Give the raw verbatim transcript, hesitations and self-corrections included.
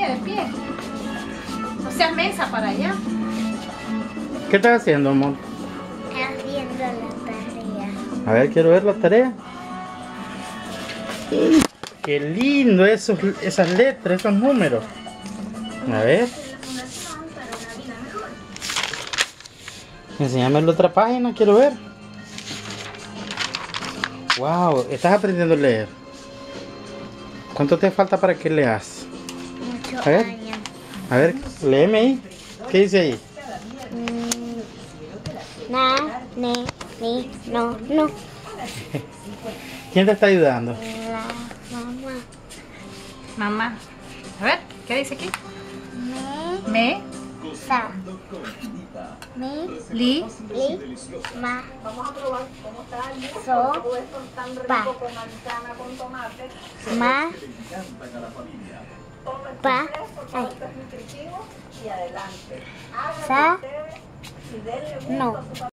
pie, de pie. No seas mensa para allá. ¿Qué estás haciendo, amor? Haciendo la tarea. A ver, quiero ver la tarea. Qué lindo esos, esas letras, esos números. A ver. Enséñame la otra página, quiero ver. Wow, estás aprendiendo a leer. ¿Cuánto te falta para que leas? Muchos A ver. años. A ver, léeme ahí. ¿Qué dice ahí? Mm, na, ne, ni, no, no. ¿Quién te está ayudando? La mamá. Mamá. A ver, ¿qué dice aquí? Me, Me, sa. Mi, li, li, ma. So, pa. Ma. Pa. Ay. Sa. No.